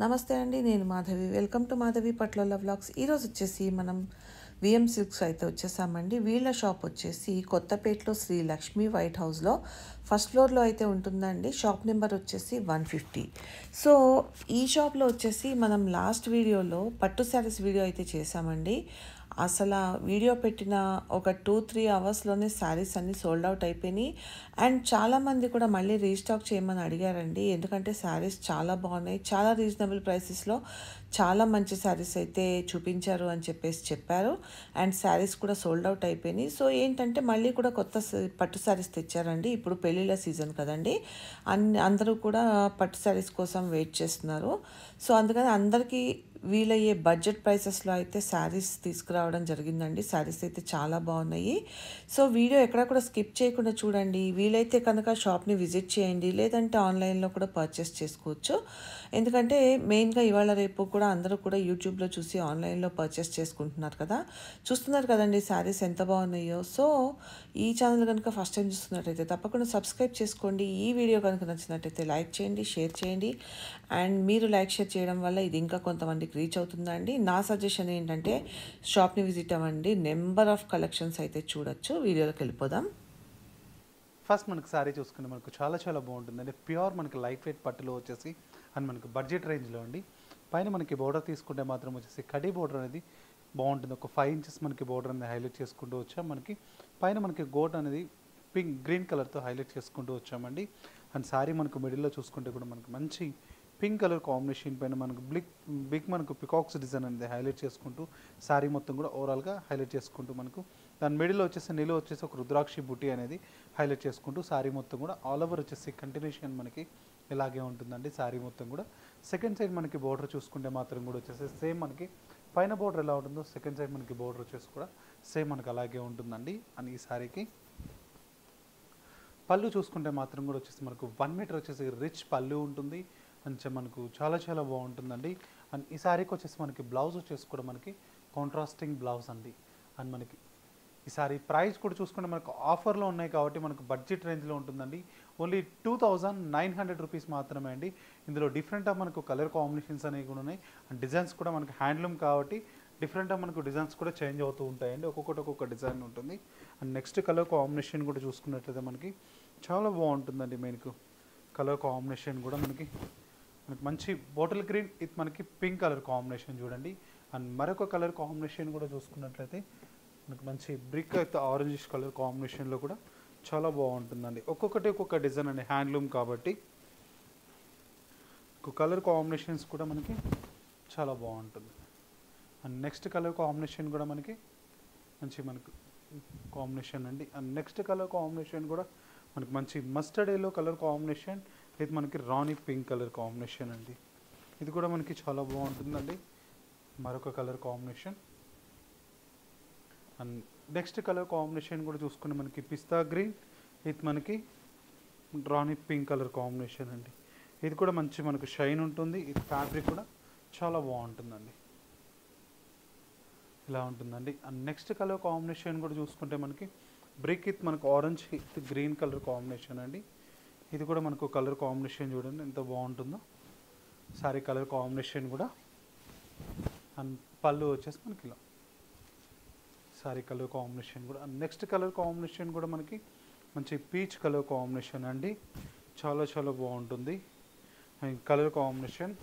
నమస్తే అండి. నేను Madhavi. Welcome to Madhavi Patlola vlogs. ఈరోజు వచ్చేసి మనం విఎం సిల్క్స్ అయితే వచ్చేసామండి. వీళ్ళ షాప్ వచ్చేసి కొత్తపేటలో శ్రీ లక్ష్మీ వైట్ హౌస్లో ఫస్ట్ ఫ్లోర్లో అయితే ఉంటుందండి. షాప్ నెంబర్ వచ్చేసి 150. సో ఈ షాప్లో వచ్చేసి మనం లాస్ట్ వీడియోలో పట్టు శారీస్ వీడియో అయితే చేసామండి. అసలు వీడియో పెట్టిన ఒక 2-3 అవర్స్లోనే శారీస్ అన్నీ సోల్డ్ అవుట్ అయిపోయినాయి. అండ్ చాలామంది కూడా మళ్ళీ రీస్టాక్ చేయమని అడిగారండి. ఎందుకంటే శారీస్ చాలా బాగున్నాయి, చాలా రీజనబుల్ ప్రైసెస్లో చాలా మంచి శారీస్ అయితే చూపించారు అని చెప్పారు. అండ్ శారీస్ కూడా సోల్డ్ అవుట్ అయిపోయినాయి. సో ఏంటంటే మళ్ళీ కూడా కొత్త పట్టు శారీస్ తెచ్చారండి. ఇప్పుడు పెళ్ళిళ్ళ సీజన్ కదండి, అందరూ కూడా పట్టు శారీస్ కోసం వెయిట్ చేస్తున్నారు. సో అందుకని అందరికీ వీలయ్యే బడ్జెట్ ప్రైసెస్లో అయితే శారీస్ తీసుకురావడం జరిగిందండి. శారీస్ అయితే చాలా బాగున్నాయి. సో వీడియో ఎక్కడ కూడా స్కిప్ చేయకుండా చూడండి. వీలైతే కనుక షాప్ని విజిట్ చేయండి, లేదంటే ఆన్లైన్లో కూడా పర్చేస్ చేసుకోవచ్చు. ఎందుకంటే మెయిన్గా ఇవాళ రేపు కూడా అందరూ కూడా యూట్యూబ్లో చూసి ఆన్లైన్లో పర్చేస్ చేసుకుంటున్నారు కదా. చూస్తున్నారు కదండి శారీస్ ఎంత బాగున్నాయో. సో ఈ ఛానల్ కనుక ఫస్ట్ టైం చూస్తున్నట్టయితే తప్పకుండా సబ్స్క్రైబ్ చేసుకోండి. ఈ వీడియో కనుక నచ్చినట్టయితే లైక్ చేయండి, షేర్ చేయండి. అండ్ మీరు లైక్ షేర్ చేయడం వల్ల ఇది ఇంకా కొంతమందికి రీచ్ అవుతుందండి. నా సజెషన్ ఏంటంటే షాప్ని విజిట్ అవ్వండి, నెంబర్ ఆఫ్ కలెక్షన్స్ అయితే చూడొచ్చు. వీడియోలోకి వెళ్ళిపోదాం. ఫస్ట్ మనకు శారీ చూసుకుంటే మనకు చాలా చాలా బాగుంటుందండి. ప్యూర్ మనకి లైట్ వెయిట్ పట్టులో వచ్చేసి అండ్ మనకు బడ్జెట్ రేంజ్లో అండి. పైన మనకి బోర్డర్ తీసుకుంటే మాత్రం వచ్చేసి కడీ బోర్డర్ అనేది బాగుంటుంది. ఒక 5 ఇంచెస్ మనకి బోర్డర్ అనేది హైలైట్ చేసుకుంటూ వచ్చాం. మనకి పైన మనకి గోట్ అనేది గ్రీన్ కలర్తో హైలైట్ చేసుకుంటూ వచ్చామండి. అండ్ శారీ మనకు మిడిల్లో చూసుకుంటే కూడా మనకు మంచి పింక్ కలర్ కాంబినేషన్ పైన మనకు బిగ్ మనకు పికాక్స్ డిజైన్ అనేది హైలైట్ చేసుకుంటూ శారీ మొత్తం కూడా ఓవరాల్గా హైలైట్ చేసుకుంటూ మనకు దాని మిడిల్లో వచ్చేసి నిలువ వచ్చేసి ఒక రుద్రాక్షి బుట్టి అనేది హైలైట్ చేసుకుంటూ శారీ మొత్తం కూడా ఆల్ ఓవర్ వచ్చేసి కంటిన్యూషన్ మనకి ఇలాగే ఉంటుందండి. శారీ మొత్తం కూడా సెకండ్ సైడ్ మనకి బోర్డర్ చూసుకుంటే మాత్రం కూడా వచ్చేసి సేమ్ మనకి పైన బోర్డర్ ఎలా ఉంటుందో సెకండ్ సైడ్ మనకి బోర్డర్ వచ్చేసి కూడా సేమ్ మనకి అలాగే ఉంటుందండి. అని ఈ శారీకి పళ్ళు చూసుకుంటే మాత్రం కూడా వచ్చేసి మనకు 1 మీటర్ వచ్చేసి రిచ్ పళ్ళు ఉంటుంది. అండ్ మనకు చాలా చాలా బాగుంటుందండి. అండ్ ఈ శారీకి వచ్చేసి మనకి బ్లౌజ్ వచ్చేసి కూడా మనకి కాంట్రాస్టింగ్ బ్లౌజ్ అండి. అండ్ మనకి ఈ శారీ ప్రైస్ కూడా చూసుకుంటే మనకు ఆఫర్లో ఉన్నాయి కాబట్టి మనకు బడ్జెట్ రేంజ్లో ఉంటుందండి. ఓన్లీ 2900 రూపీస్ మాత్రమే అండి. ఇందులో డిఫరెంట్ మనకు కలర్ కాంబినేషన్స్ అనేవి కూడా ఉన్నాయి. అండ్ డిజైన్స్ కూడా మనకి హ్యాండ్లూమ్ కాబట్టి డిఫరెంట్ మనకు డిజైన్స్ కూడా చేంజ్ అవుతూ ఉంటాయండి. ఒక్కొక్క డిజైన్ ఉంటుంది. అండ్ నెక్స్ట్ కలర్ కాంబినేషన్ కూడా చూసుకున్నట్లయితే మనకి చాలా బాగుంటుందండి. మనకు కలర్ కాంబినేషన్ కూడా మనకి మంచి బాటిల్ గ్రీన్ ఇది మనకి పింక్ కలర్ కాంబినేషన్ చూడండి. అండ్ మరొక కలర్ కాంబినేషన్ కూడా చూసుకున్నట్లయితే మనకు మంచి బ్రిక్ అయితే ఆరెంజిష్ కలర్ కాంబినేషన్లో కూడా చాలా బాగుంటుందండి. ఒక్కొక్క డిజైన్ అండి, హ్యాండ్లూమ్ కాబట్టి కలర్ కాంబినేషన్స్ కూడా మనకి చాలా బాగుంటుంది. అండ్ నెక్స్ట్ కలర్ కాంబినేషన్ కూడా మనకి మనకు కాంబినేషన్ అండి. అండ్ నెక్స్ట్ కలర్ కాంబినేషన్ కూడా మనకి మంచి మస్టర్డ్ ఎల్లో కలర్ కాంబినేషన్, ఇది మనకి రాణి పింక్ కలర్ కాంబినేషన్ అండి. ఇది కూడా మనకి చాలా బాగుంటుందండి. మరొక colour combination. And next colour combination కూడా చూసుకుంటే మనకి పిస్తా గ్రీన్, ఇది మనకి రాణి పింక్ కలర్ కాంబినేషన్ అండి. ఇది కూడా మంచి మనకు షైన్ ఉంటుంది. ఇది ఫ్యాబ్రిక్ కూడా చాలా బాగుంటుందండి. ఇలా ఉంటుందండి. అండ్ నెక్స్ట్ కలర్ కాంబినేషన్ కూడా చూసుకుంటే మనకి బ్రిక్ విత్ మనకు orange with green colour combination అండి. ఇది కూడా మనకు కలర్ కాంబినేషన్ చూడండి ఎంత బాగుంటుందో సారీ కలర్ కాంబినేషన్ కూడా. అండ్ పళ్ళు వచ్చేసి మనకి ఇలా సారీ కలర్ కాంబినేషన్ కూడా. అండ్ నెక్స్ట్ కలర్ కాంబినేషన్ కూడా మనకి మంచి పీచ్ కలర్ కాంబినేషన్ అండి. చాలా చాలా బాగుంటుంది. And colour combination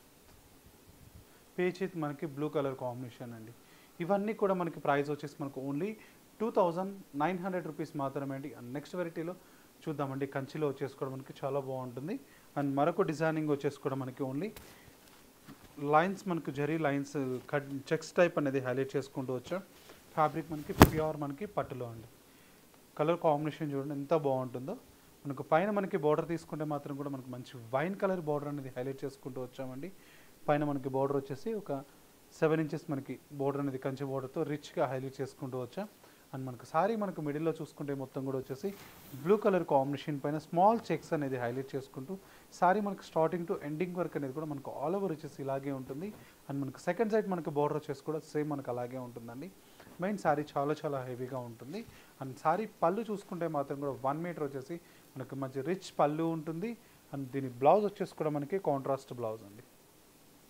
peach with మనకి బ్లూ కలర్ కాంబినేషన్ అండి. ఇవన్నీ కూడా మనకి ప్రైస్ వచ్చేసి మనకు ఓన్లీ 2900 రూపీస్ మాత్రమే అండి. అండ్ నెక్స్ట్ వెరైటీలో చూద్దామండి. కంచిలో వచ్చేసి కూడా మనకి చాలా బాగుంటుంది. అండ్ మరొక డిజైనింగ్ వచ్చేసి కూడా మనకి ఓన్లీ లైన్స్ మనకు zari lines cut checks type అనేది హైలైట్ చేసుకుంటూ వచ్చాం. ఫ్యాబ్రిక్ మనకి ప్యూర్ మనకి పట్టులో అండి. కలర్ కాంబినేషన్ చూడండి ఎంత బాగుంటుందో. మనకు పైన మనకి బార్డర్ తీసుకుంటే మాత్రం కూడా మనకు మంచి వైన్ కలర్ బార్డర్ అనేది హైలైట్ చేసుకుంటూ వచ్చామండి. పైన మనకి బార్డర్ వచ్చేసి ఒక 7 ఇంచెస్ మనకి బార్డర్ అనేది కంచి బార్డర్తో రిచ్గా హైలైట్ చేసుకుంటూ వచ్చాం. అండ్ మనకు సారీ మనకు మిడిల్లో చూసుకుంటే మొత్తం కూడా వచ్చేసి బ్లూ కలర్ కాంబినేషన్ పైన స్మాల్ చెక్స్ అనేది హైలైట్ చేసుకుంటూ సారీ మనకు స్టార్టింగ్ టు ఎండింగ్ వర్క్ అనేది కూడా మనకు ఆల్ ఓవర్ వచ్చేసి ఇలాగే ఉంటుంది. అండ్ మనకు సెకండ్ సైడ్ మనకు బార్డర్ వచ్చేసి కూడా సేమ్ మనకు అలాగే ఉంటుందండి. మెయిన్ సారీ చాలా చాలా హెవీగా ఉంటుంది. అండ్ సారీ పళ్ళు చూసుకుంటే మాత్రం కూడా 1 మీటర్ వచ్చేసి మనకు మంచి రిచ్ పళ్ళు ఉంటుంది. అండ్ దీని బ్లౌజ్ వచ్చేసి కూడా మనకి కాంట్రాస్ట్ బ్లౌజ్ అండి.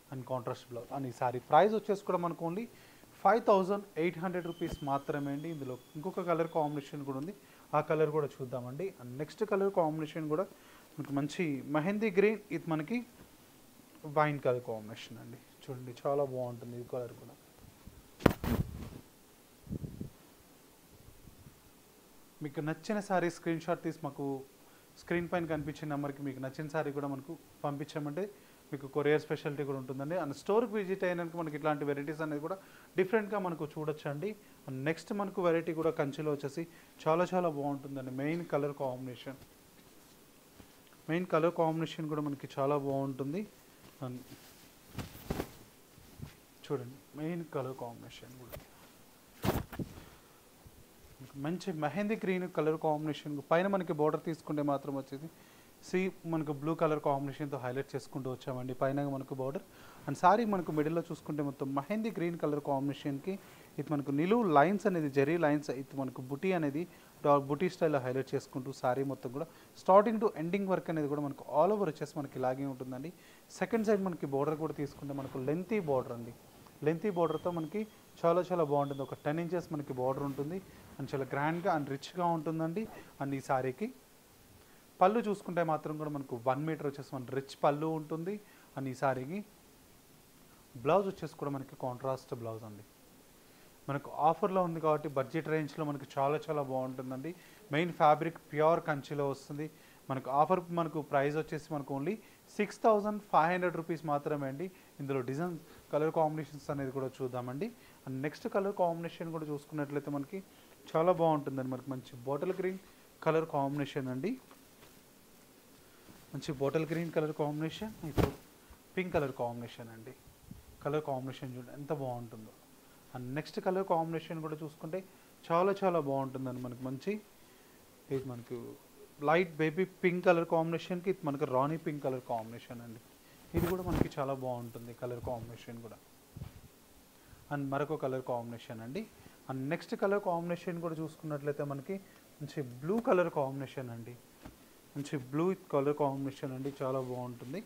And contrast blouse. అండ్ ఈ సారీ ప్రైస్ వచ్చేసి కూడా మనకు ఓన్లీ 5800 రూపీస్ మాత్రమే అండి. ఇందులో ఇంకొక కలర్ కాంబినేషన్ కూడా ఉంది, ఆ కలర్ కూడా చూద్దామండి. అండ్ నెక్స్ట్ కలర్ కాంబినేషన్ కూడా మనకు మంచి మెహందీ గ్రీన్, ఇది మనకి వైన్ కలర్ కాంబినేషన్ అండి. చూడండి చాలా బాగుంటుంది ఈ కలర్ కూడా. మీకు నచ్చిన సారీ స్క్రీన్ షాట్ తీసి మాకు స్క్రీన్ పైన కనిపించే నెంబర్కి మీకు నచ్చిన సారీ కూడా మనకు పంపించామంటే మీకు కొరియర్ స్పెషాలిటీ కూడా ఉంటుందండి. అండ్ స్టోర్కి విజిట్ అయినాక మనకి ఇట్లాంటి వెరైటీస్ అనేది కూడా డిఫరెంట్గా మనకు చూడొచ్చండి. అండ్ నెక్స్ట్ మనకు వెరైటీ కూడా కంచిలో వచ్చేసి చాలా చాలా బాగుంటుందండి. మెయిన్ కలర్ కాంబినేషన్ కూడా మనకి చాలా బాగుంటుంది. అండ్ చూడండి మెయిన్ కలర్ కాంబినేషన్ కూడా మంచి మెహందీ గ్రీన్ కలర్ కాంబినేషన్ పైన మనకి బార్డర్ తీసుకుంటే మాత్రం వచ్చేసి మనకు బ్లూ కలర్ కాంబినేషన్తో హైలైట్ చేసుకుంటూ వచ్చామండి. పైన మనకు బార్డర్ అండ్ సారీ మనకు మిడిల్లో చూసుకుంటే మొత్తం మెహందీ గ్రీన్ కలర్ కాంబినేషన్కి ఇది మనకు నిలువు లైన్స్ అనేది జెరీ లైన్స్ ఇది మనకు బుటీ అనేది బుటీ స్టైల్లో హైలైట్ చేసుకుంటూ సారీ మొత్తం కూడా స్టార్టింగ్ టు ఎండింగ్ వర్క్ అనేది కూడా మనకు ఆల్ ఓవర్ వచ్చేసి మనకి ఇలాగే ఉంటుందండి. సెకండ్ సైడ్ మనకి బార్డర్ కూడా తీసుకుంటే మనకు లెంతీ బార్డర్ అండి. లెంతీ బార్డర్తో మనకి చాలా చాలా బాగుంటుంది. ఒక 10 ఇంచెస్ మనకి బార్డర్ ఉంటుంది అండ్ చాలా గ్రాండ్గా అండ్ రిచ్గా ఉంటుందండి. అండ్ ఈ సారీకి పళ్ళు చూసుకుంటే మాత్రం కూడా మనకు 1 మీటర్ వచ్చేసి మన రిచ్ పళ్ళు ఉంటుంది. అండ్ ఈ సారీకి బ్లౌజ్ వచ్చేసి కూడా మనకి కాంట్రాస్ట్ బ్లౌజ్ అండి. మనకు ఆఫర్లో ఉంది కాబట్టి బడ్జెట్ రేంజ్లో మనకి చాలా చాలా బాగుంటుందండి. మెయిన్ ఫ్యాబ్రిక్ ప్యూర్ కంచిలో వస్తుంది. మనకు ప్రైస్ వచ్చేసి మనకు ఓన్లీ 6500 రూపీస్ మాత్రమే అండి. ఇందులో డిజైన్ కలర్ కాంబినేషన్స్ అనేది కూడా చూద్దామండి. అండ్ నెక్స్ట్ కలర్ కాంబినేషన్ కూడా చూసుకున్నట్లయితే మనకి చాలా బాగుంటుందండి. మనకి మంచి బాటిల్ గ్రీన్ కలర్ కాంబినేషన్ అండి. మంచి బాటిల్ గ్రీన్ కలర్ కాంబినేషన్, ఇప్పుడు పింక్ కలర్ కాంబినేషన్ అండి. కలర్ కాంబినేషన్ చూడండి ఎంత బాగుంటుందో. అండ్ నెక్స్ట్ కలర్ కాంబినేషన్ కూడా చూసుకుంటే చాలా చాలా బాగుంటుందండి. మనకి మంచి ఇది మనకు లైట్ బేబీ పింక్ కలర్ కాంబినేషన్కి ఇది మనకు రాణి పింక్ కలర్ కాంబినేషన్ అండి. ఇది కూడా మనకి చాలా బాగుంటుంది కలర్ కాంబినేషన్ కూడా. అండ్ మరొక కలర్ కాంబినేషన్ అండి. అండ్ నెక్స్ట్ కలర్ కాంబినేషన్ కూడా చూసుకున్నట్లయితే మనకి మంచి బ్లూ కలర్ కాంబినేషన్ అండి. మంచి బ్లూ కలర్ కాంబినేషన్ అండి, చాలా బాగుంటుంది.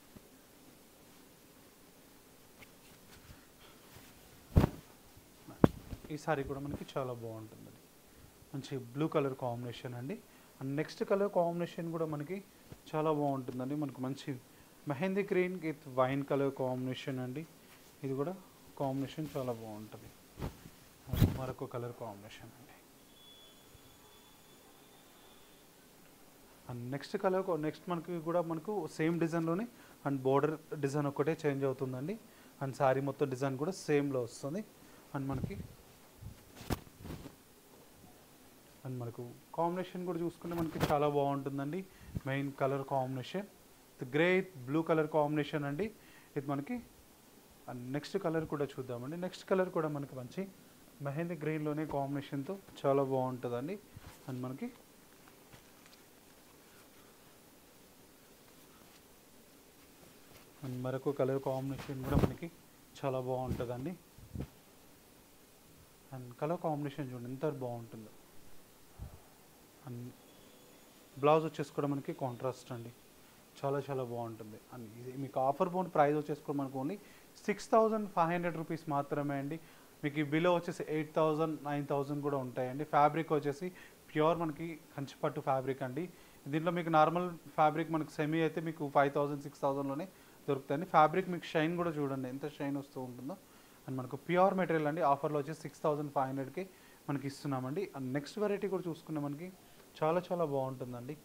ఈ సారీ కూడా మనకి చాలా బాగుంటుంది. మంచి బ్లూ కలర్ కాంబినేషన్ అండి. అండ్ నెక్స్ట్ కలర్ కాంబినేషన్ కూడా మనకి చాలా బాగుంటుందండి. మనకు మంచి mehndi green with wine colour combination అండి. ఇది కూడా కాంబినేషన్ చాలా బాగుంటుంది. మరొక కలర్ కాంబినేషన్ అండి. అండ్ నెక్స్ట్ మనకు సేమ్ డిజైన్లోనే అండ్ బోర్డర్ డిజైన్ ఒక్కటే చేంజ్ అవుతుందండి. అండ్ సారీ మొత్తం డిజైన్ కూడా సేమ్లో వస్తుంది. అండ్ మనకు కాంబినేషన్ కూడా చూసుకుంటే మనకి చాలా బాగుంటుందండి. Main colour combination grey blue colour combination అండి. ఇది మనకి అండ్ నెక్స్ట్ కలర్ కూడా చూద్దామండి. నెక్స్ట్ కలర్ కూడా మనకి మంచి మెహందీ గ్రీన్లోనే కాంబినేషన్తో చాలా బాగుంటుందండి. అండ్ మనకి అండ్ మరొక కలర్ కాంబినేషన్ కూడా మనకి చాలా బాగుంటుందండి. అండ్ కలర్ కాంబినేషన్ చూడండి ఎంత బాగుంటుందో. అండ్ బ్లౌజ్ వచ్చేసి కూడా మనకి కాంట్రాస్ట్ అండి, చాలా చాలా బాగుంటుంది. అండ్ ఇది మీకు ఆఫర్ బోన్ ప్రైస్ వచ్చేసి కూడా మనకు ఓన్లీ 6500 రూపీస్ మాత్రమే అండి. మీకు ఈ బిలో వచ్చేసి 8000 9000 కూడా ఉంటాయండి. ఫ్యాబ్రిక్ వచ్చేసి ప్యూర్ మనకి కంచిపట్టు ఫ్యాబ్రిక్ అండి. దీంట్లో మీకు నార్మల్ ఫ్యాబ్రిక్ మనకు సెమీ అయితే మీకు 5000 6000లోనే దొరుకుతాయండి. ఫ్యాబ్రిక్ మీకు షైన్ కూడా చూడండి ఎంత షైన్ వస్తూ ఉంటుందో. అండ్ మనకు ప్యూర్ మెటీరియల్ అండి. ఆఫర్లో వచ్చేసి 6500కి మనకి ఇస్తున్నామండి. అండ్ నెక్స్ట్ వెరైటీ కూడా చూసుకున్నా మనకి చాలా చాలా బాగుంటుందండి.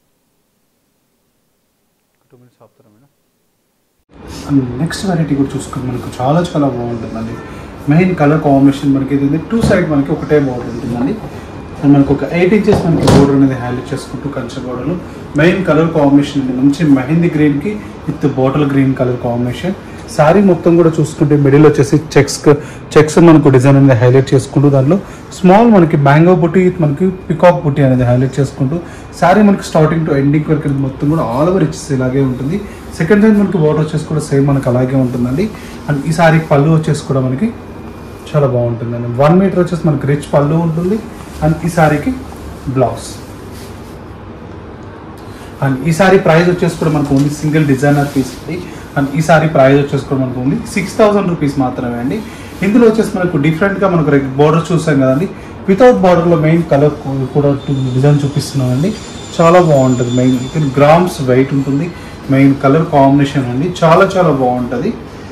2 minutes ఆపుతారా మేడం? అండ్ నెక్స్ట్ వెరైటీ కూడా చూసుకుని మనకు చాలా చాలా బాగుంటుందండి. మెయిన్ కలర్ కాంబినేషన్ మనకి ఇది 2 సైడ్ మనకి ఒకటే బోర్డర్ ఉంటుందండి. అండ్ మనకు ఒక 8 ఇంచెస్ మనకి బోర్డర్ అనేది హైలైట్ చేసుకుంటూ కంచె బోర్డర్లో మెయిన్ కలర్ కాంబినేషన్ అండి. మంచి మెహందీ గ్రీన్కి with bottle green colour combination. Sari మొత్తం కూడా చూసుకుంటే మిడిల్ వచ్చేసి చెక్స్ మనకు డిజైన్ అనేది హైలైట్ చేసుకుంటూ దాంట్లో స్మాల్ మనకి మ్యాంగో బుట్టి మనకి పికాక్ బుట్టి అనేది హైలైట్ చేసుకుంటూ శారీ మనకి స్టార్టింగ్ టు ఎండింగ్ వరకు మొత్తం కూడా ఆల్ ఓవర్ ఇచ్చేసి ఇలాగే ఉంటుంది. సెకండ్ సైడ్ మనకి బార్డర్ వచ్చేసి కూడా సేమ్ మనకి అలాగే ఉంటుందండి. అండ్ ఈ శారీకి పళ్ళు వచ్చేసి కూడా మనకి చాలా బాగుంటుందండి. 1 మీటర్ వచ్చేసి మనకి రిచ్ పళ్ళు ఉంటుంది. అండ్ ఈ శారీకి బ్లౌజ్. అండ్ ఈ సారీ ప్రైస్ వచ్చేసి కూడా మనకు ఓన్లీ సింగిల్ డిజైనర్ పీస్ అండి. అండ్ ఈ సారీ ప్రైస్ వచ్చేసి కూడా మనకు ఓన్లీ 6,000 రూపీస్ మాత్రమే అండి. ఇందులో వచ్చేసి మనకు డిఫరెంట్గా మనకు బోర్డర్ చూసాం కదండి, వితౌట్ బార్డర్లో మెయిన్ కలర్ కూడా డిజైన్ చూపిస్తున్నామండి. చాలా బాగుంటుంది. మెయిన్ గ్రామ్స్ వెయిట్ ఉంటుంది. మెయిన్ కలర్ కాంబినేషన్ అండి, చాలా చాలా బాగుంటుంది.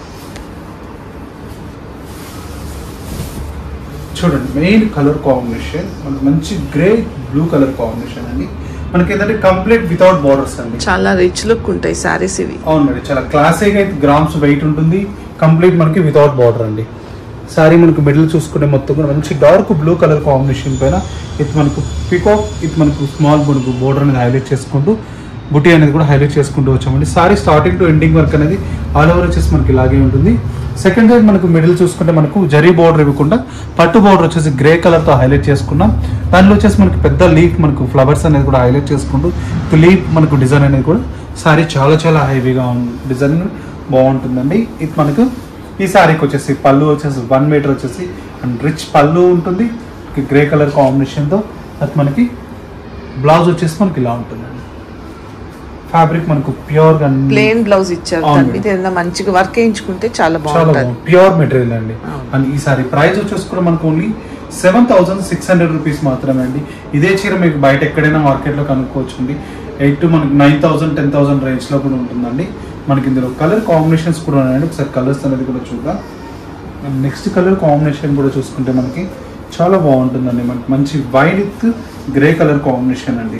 చూడండి మెయిన్ కలర్ కాంబినేషన్ మనకు మంచి గ్రే బ్లూ కలర్ కాంబినేషన్ అండి. మనకి ఏంటంటే కంప్లీట్ వితౌట్ బార్డర్స్ అండి. చాలా రిచ్ లుక్ ఉంటాయి సారీస్ ఇవి. అవునండి, చాలా క్లాసీగా అయితే గ్రామ్స్ వెయిట్ ఉంటుంది. కంప్లీట్ మనకి వితౌట్ బార్డర్ అండి. సారీ మనకు మిడిల్ చూసుకుంటే మొత్తం కూడా మంచి డార్క్ బ్లూ కలర్ కాంబినేషన్ పైన ఇది మనకు పికాక్, ఇది మనకు స్మాల్ మనకు బోర్డర్ అనేది హైలైట్ చేసుకుంటూ బుటీ అనేది కూడా హైలైట్ చేసుకుంటూ వచ్చామండి. Sari starting to ending work అనేది ఆల్ ఓవర్ వచ్చేసి మనకి ఇలాగే ఉంటుంది. సెకండ్ సైడ్ మనకు మిడిల్ చూసుకుంటే మనకు జరీ బోర్డర్ ఇవ్వకుండా పట్టు బోర్డర్ వచ్చేసి గ్రే కలర్తో హైలైట్ చేసుకున్నాం. దానిలో వచ్చేసి మనకి పెద్ద లీఫ్ మనకు ఫ్లవర్స్ అనేది కూడా హైలైట్ చేసుకుంటూ లీఫ్ మనకు డిజైన్ అనేది కూడా సారీ చాలా చాలా హెవీగా డిజైన్ బాగుంటుందండి. ఇది మనకు ఈ సారీకి వచ్చేసి పళ్ళు వచ్చేసి 1 మీటర్ వచ్చేసి అండ్ రిచ్ పళ్ళు ఉంటుంది గ్రే కలర్ కాంబినేషన్తో. అది మనకి బ్లౌజ్ వచ్చేసి మనకి ఇలా ఉంటుందండి. ఫ్యాబ్రిక్ మనకు ప్యూర్ గా ప్లెయిన్ బ్లౌజ్ ఇచ్చారు. మంచిగా వర్క్ వేయించుకుంటే చాలా బాగుంటుంది. ప్యూర్ మెటీరియల్ అండి. అండ్ ఈ సారీ ప్రైస్ వచ్చేసి కూడా మనకు ఓన్లీ 7,600 రూపీస్ మాత్రమే అండి. ఇదే చీర మీకు బయట ఎక్కడైనా మార్కెట్లో కనుక్కోవచ్చు అండి. 8 to మనకి 9,000 10,000 రేంజ్లో కూడా ఉంటుందండి. మనకి ఇందులో కలర్ కాంబినేషన్స్ కూడా ఉన్నాయండి. ఒకసారి కలర్స్ అనేది కూడా చూద్దాం. నెక్స్ట్ కలర్ కాంబినేషన్ కూడా చూసుకుంటే మనకి చాలా బాగుంటుందండి. మనకి మంచి white with grey colour combination అండి.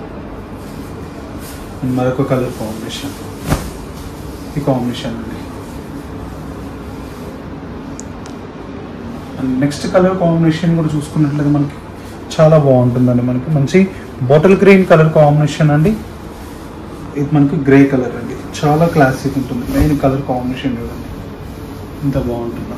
మరొక కలర్ కాంబినేషన్ ఈ కాంబినేషన్ అండి. అండ్ నెక్స్ట్ కలర్ కాంబినేషన్ కూడా చూసుకున్నట్లయితే మనకి చాలా బాగుంటుందండి. మనకి మంచి బాటిల్ గ్రీన్ కలర్ కాంబినేషన్ అండి. ఇది మనకి గ్రే కలర్ అండి. చాలా క్లాసిక్ ఉంటుంది. మెయిన్ కలర్ కాంబినేషన్ చూడండి ఇంత బాగుంటుందా.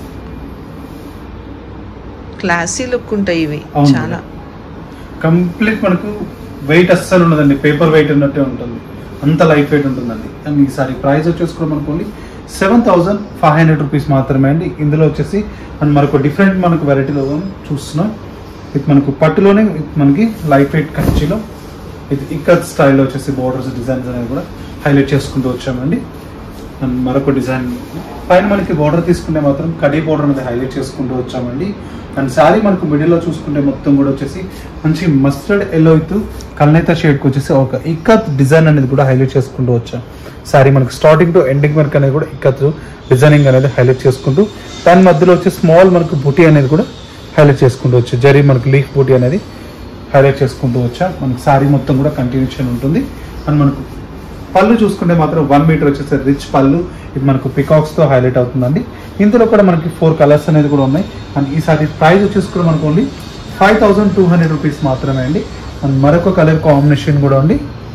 క్లాసీ లుక్ ఉంటాయి ఇవి. చాలా కంప్లీట్ మనకు వెయిట్ అస్సలు ఉండదండి. పేపర్ వెయిట్ ఉన్నట్టే ఉంటుంది. అంత లైట్ వెయిట్ ఉంటుందండి. అండ్ ఈసారి ప్రైస్ వచ్చేసి కూడా మనకు ఓన్లీ 7,500 రూపీస్ మాత్రమే అండి. ఇందులో వచ్చేసి అండ్ మరొక డిఫరెంట్ మనకు వెరైటీలో చూస్తున్నాం. ఇది మనకు పట్టులోనే మనకి లైట్ వెయిట్ కంచిలో ఇది ఇక్కత్ స్టైల్లో వచ్చేసి బోర్డర్స్ డిజైన్స్ అనేది కూడా హైలైట్ చేసుకుంటూ వచ్చామండి. అండ్ మరొక డిజైన్ పైన మనకి బోర్డర్ తీసుకుంటే మాత్రం కడీ బోర్డర్ అనేది హైలైట్ చేసుకుంటూ వచ్చామండి. అండ్ శారీ మనకు మిడిల్లో చూసుకుంటే మొత్తం కూడా వచ్చేసి మంచి మస్టర్డ్ ఎల్లో విత్ కల్నేత షేడ్కి వచ్చేసి ఒక ఇక్కత్ డిజైన్ అనేది కూడా హైలైట్ చేసుకుంటూ వచ్చాం. శారీ మనకు స్టార్టింగ్ టు ఎండింగ్ వర్క్ అనేది కూడా ఇక్కత్ డిజైనింగ్ అనేది హైలైట్ చేసుకుంటూ దాని మధ్యలో వచ్చి స్మాల్ మనకు బూటీ అనేది కూడా హైలైట్ చేసుకుంటూ వచ్చాం. జరీ మనకు లీఫ్ బూటీ అనేది హైలైట్ చేసుకుంటూ వచ్చాం. మనకు శారీ మొత్తం కూడా కంటిన్యూషన్ ఉంటుంది. అండ్ మనకు పళ్ళు చూసుకుంటే మాత్రం 1 మీటర్ వచ్చేసి రిచ్ పళ్ళు. ఇది మనకు పికాక్స్తో హైలైట్ అవుతుందండి. ఇందులో కూడా మనకి 4 కలర్స్ అనేది కూడా ఉన్నాయి. అండ్ ఈ సారీ ప్రైస్ వచ్చేసి కూడా మనకు ఓన్లీ 5,200 రూపీస్ మాత్రమే అండి. అండ్ మరొక కలర్ కాంబినేషన్ కూడా ఉంది.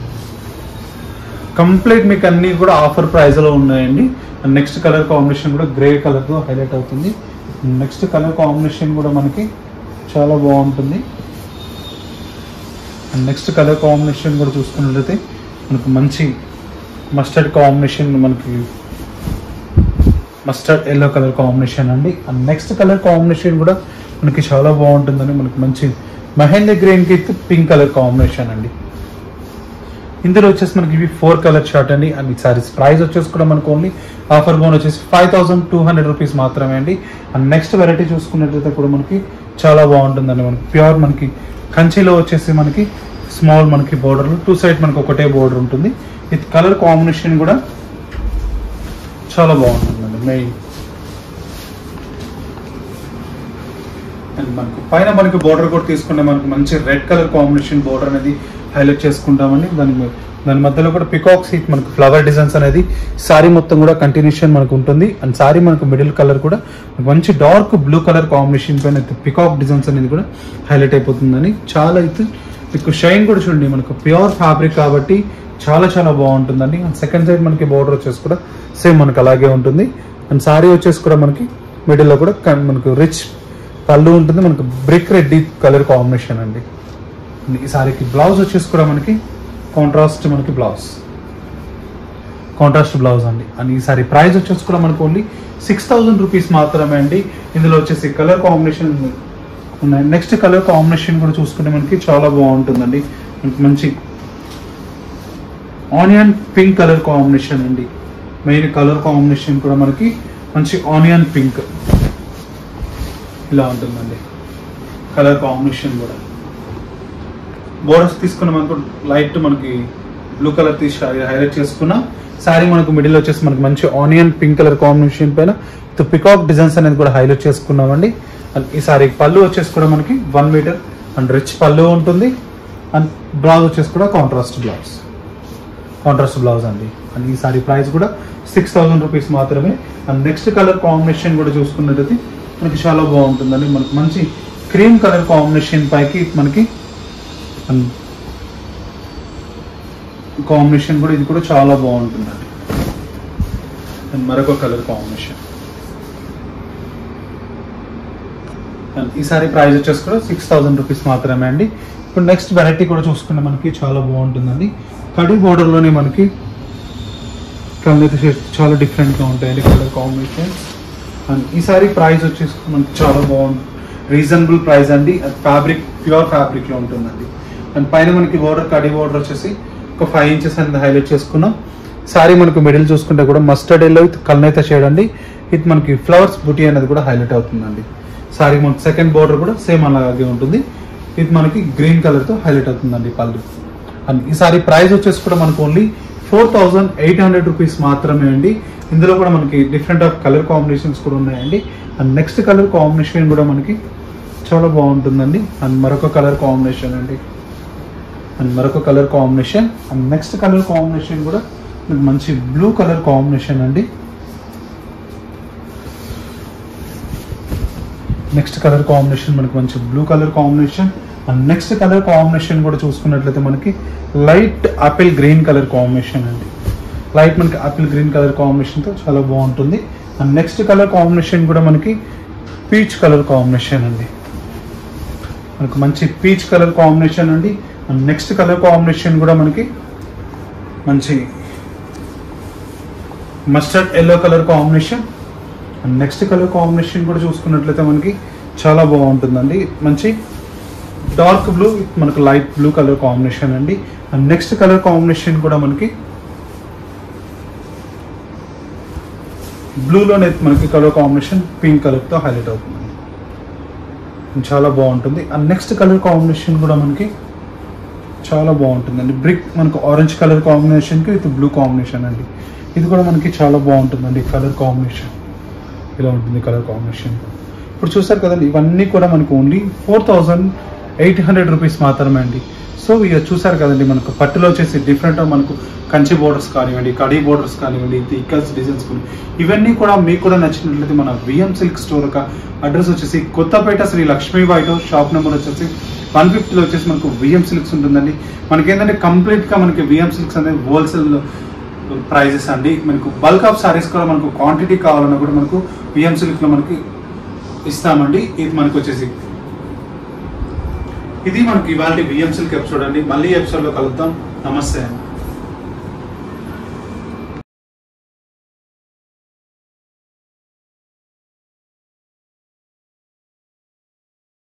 కంప్లీట్ మీకు అన్ని కూడా ఆఫర్ ప్రైస్లో ఉన్నాయండి. అండ్ నెక్స్ట్ కలర్ కాంబినేషన్ కూడా గ్రే కలర్తో హైలైట్ అవుతుంది. నెక్స్ట్ కలర్ కాంబినేషన్ కూడా మనకి చాలా బాగుంటుంది. అండ్ నెక్స్ట్ కలర్ కాంబినేషన్ కూడా చూసుకున్నట్లయితే మనకు మంచి మస్టర్డ్ కాంబినేషన్, మనకి మస్టర్డ్ ఎల్లో కలర్ కాంబినేషన్ అండి. అండ్ నెక్స్ట్ కలర్ కాంబినేషన్ కూడా మనకి చాలా బాగుంటుందండి. మనకి మంచి మెహందీ గ్రీన్కి పింక్ కలర్ కాంబినేషన్ అండి. ఇందులో వచ్చేసి మనకి ఇవి 4 కలర్ షార్ట్ అండి. అండ్ ఈ సారీస్ ప్రైస్ వచ్చేసి కూడా మనకు ఓన్లీ ఆఫర్ బోన్ వచ్చేసి 5,200 రూపీస్ మాత్రమే అండి. అండ్ నెక్స్ట్ వెరైటీ చూసుకున్నట్లయితే కూడా మనకి చాలా బాగుంటుందండి. మనకి ప్యూర్ మనకి కంచిలో వచ్చేసి మనకి స్మాల్ మనకి బోర్డర్లు 2 సైడ్ మనకి ఒకటే బోర్డర్ ఉంటుంది. ఇది కలర్ కాంబినేషన్ కూడా చాలా బాగుంటుందండి. మెయిన్ అండ్ మనకు పైన మనకి బోర్డర్ కూడా తీసుకుంటే మనకి మంచి రెడ్ కలర్ కాంబినేషన్ బోర్డర్ అనేది హైలైట్ చేసుకుంటామండి. దాని మధ్యలో కూడా పికాక్స్ మనకు ఫ్లవర్ డిజైన్స్ అనేది సారీ మొత్తం కూడా కంటిన్యూషన్ మనకు ఉంటుంది. అండ్ సారీ మనకు మిడిల్ కలర్ కూడా మంచి డార్క్ బ్లూ కలర్ కాంబినేషన్ పైన పికాక్ డిజైన్స్ అనేది కూడా హైలైట్ అయిపోతుందని చాలా అయితే మీకు షైన్ కూడా చూడండి. మనకు ప్యూర్ ఫ్యాబ్రిక్ కాబట్టి చాలా చాలా బాగుంటుందండి. అండ్ సెకండ్ సైడ్ మనకి బోర్డర్ వచ్చేసి కూడా సేమ్ మనకు అలాగే ఉంటుంది. అండ్ సారీ వచ్చేసి కూడా మనకి మిడిల్లో కూడా మనకు రిచ్ పళ్ళు ఉంటుంది. మనకు బ్రిక్ రెడ్ కలర్ కాంబినేషన్ అండి. ఈ సారీకి బ్లౌజ్ వచ్చేసి కూడా మనకి కాంట్రాస్ట్ బ్లౌజ్ అండి. అండ్ ఈ సారీ ప్రైస్ వచ్చేసి కూడా మనకు ఓన్లీ 6,000 రూపీస్ మాత్రమే అండి. ఇందులో వచ్చేసి కలర్ కాంబినేషన్ ఉన్నాయి. నెక్స్ట్ కలర్ కాంబినేషన్ కూడా చూసుకుంటే మనకి చాలా బాగుంటుందండి. మనకి మంచి ఆనియన్ పింక్ కలర్ కాంబినేషన్ అండి. మెయిన్ కలర్ కాంబినేషన్ కూడా మనకి మంచి ఆనియన్ పింక్ ఇలా ఉంటుందండి కలర్ కాంబినేషన్ కూడా. బోర్డర్స్ తీసుకున్న మనకు లైట్ మనకి బ్లూ కలర్ తీసి హైలైట్ చేసుకున్న శారీ మనకు మిడిల్ వచ్చేసి మనకి మంచి ఆనియన్ పింక్ కలర్ కాంబినేషన్ పైన పికాక్ డిజైన్స్ అనేది కూడా హైలైట్ చేసుకున్నామండి. అండ్ ఈ సారీ పళ్ళు వచ్చేసి కూడా మనకి 1 మీటర్ అండ్ రిచ్ పళ్ళు ఉంటుంది. అండ్ బ్లౌజ్ వచ్చేసి కూడా కాంట్రాస్ట్ బ్లౌజ్ అండి. అండ్ ఈ సారీ ప్రైస్ కూడా 6000 రూపీస్ మాత్రమే. అండ్ నెక్స్ట్ కలర్ కాంబినేషన్ కూడా చూసుకున్నట్టయితే మనకి చాలా బాగుంటుందండి. మనకి మంచి క్రీమ్ కలర్ కాంబినేషన్ పైకి మనకి కాంబినేషన్ కూడా ఇది కూడా చాలా బాగుంటుందండి. అండ్ మరొక కలర్ కాంబినేషన్. అండ్ ఈ సారీ ప్రైస్ వచ్చేసి కూడా 6000 రూపీస్ మాత్రమే అండి. ఇప్పుడు నెక్స్ట్ వెరైటీ కూడా చూసుకుంటే మనకి చాలా బాగుంటుందండి. కడి బోర్డర్లోనే మనకి కళ్ళైతే చాలా డిఫరెంట్గా ఉంటాయండి కలర్ కాంబినేషన్స్. అండ్ ఈ సారీ ప్రైస్ వచ్చేసి మనకి చాలా బాగుంది, రీజనబుల్ ప్రైస్ అండి. ఫ్యాబ్రిక్ ప్యూర్ ఫ్యాబ్రిక్లో ఉంటుందండి. అండ్ పైన మనకి బోర్డర్ కడి బోర్డర్ వచ్చేసి ఒక 5 ఇంచెస్ అనేది హైలైట్ చేసుకున్నాం. సారీ మనకు మిడిల్ చూసుకుంటే కూడా మస్టర్డ్ ఎల్లో విత్ కల్నేత షేడ్ అండి. ఇది మనకి ఫ్లవర్స్ బుటీ అనేది కూడా హైలైట్ అవుతుందండి. సారీ మనకి సెకండ్ బోర్డర్ కూడా సేమ్ అలాగే ఉంటుంది. ఇది మనకి గ్రీన్ కలర్తో హైలైట్ అవుతుందండి పళ్ళు. అండ్ ఈ సారీ ప్రైస్ వచ్చేసి కూడా మనకు ఓన్లీ 4800 రూపీస్ మాత్రమే అండి. ఇందులో కూడా మనకి డిఫరెంట్ ఆఫ్ కలర్ కాంబినేషన్స్ కూడా ఉన్నాయండి. అండ్ నెక్స్ట్ కలర్ కాంబినేషన్ కూడా మనకి చాలా బాగుంటుందండి. అండ్ మరొక కలర్ కాంబినేషన్ అండి. అండ్ మరొక colour combination. And next colour combination కూడా మీకు మంచి బ్లూ కలర్ కాంబినేషన్ అండి. నెక్స్ట్ కలర్ కాంబినేషన్ మనకి మంచి blue colour combination. And next colour combination కూడా చూసుకున్నట్లయితే మనకి light apple green colour combination అండి. లైట్ మనకి ఆపిల్ గ్రీన్ కలర్ కాంబినేషన్తో చాలా బాగుంటుంది. అండ్ నెక్స్ట్ కలర్ కాంబినేషన్ కూడా మనకి పీచ్ కలర్ కాంబినేషన్ అండి. మనకు మంచి పీచ్ కలర్ కాంబినేషన్ అండి. అండ్ నెక్స్ట్ కలర్ కాంబినేషన్ కూడా మనకి మంచి mustard yellow colour combination. And next colour combination కూడా చూసుకున్నట్లయితే మనకి చాలా బాగుంటుందండి. మంచి డార్క్ బ్లూ మనకు లైట్ బ్లూ కలర్ కాంబినేషన్ అండి. అండ్ నెక్స్ట్ కలర్ కాంబినేషన్ కూడా మనకి బ్లూలోనే మనకి కలర్ కాంబినేషన్ పింక్ కలర్తో హైలైట్ అవుతుందండి. చాలా బాగుంటుంది. అండ్ నెక్స్ట్ కలర్ కాంబినేషన్ కూడా మనకి చాలా బాగుంటుందండి. బ్రిక్ మనకు ఆరెంజ్ కలర్ కాంబినేషన్కి విత్ బ్లూ కాంబినేషన్ అండి. ఇది కూడా మనకి చాలా బాగుంటుందండి కలర్ కాంబినేషన్. ఇలా ఉంటుంది కలర్ కాంబినేషన్. ఇప్పుడు చూసారు కదండి, ఇవన్నీ కూడా మనకు ఓన్లీ 4800 రూపీస్ మాత్రమే అండి. సో ఇక చూసారు కదండి, మనకు పట్టులో వచ్చేసి డిఫరెంట్ మనకు కంచి బోర్డర్స్ కానివ్వండి, కడీ బోర్డర్స్ కానివ్వండి, ఇక్కల్స్ డిజైన్స్ ఇవన్నీ కూడా మీకు కూడా నచ్చినట్లయితే మన విఎం సిల్క్ స్టోర్ యొక్క అడ్రస్ వచ్చేసి Kothapeta Shri Lakshmi white house, shop number వచ్చేసి 150లో వచ్చేసి మనకు విఎం సిల్క్స్ ఉంటుందండి. మనకి ఏంటంటే కంప్లీట్గా మనకి విఎం సిల్క్స్ అనేది హోల్సేల్ ప్రైజెస్ అండి. మనకు బల్క్ ఆఫ్ సారీస్ కూడా మనకు క్వాంటిటీ కావాలన్నా కూడా మనకు విఎం సిల్క్లో మనకి ఇస్తామండి. ఇది మనకు వచ్చేసి ఇది మనకి ఇవాళ విఎం సిల్క్ ఎపిసోడ్ అండి. మళ్ళీ ఎపిసోడ్లో కలుద్దాం. నమస్తే అండి.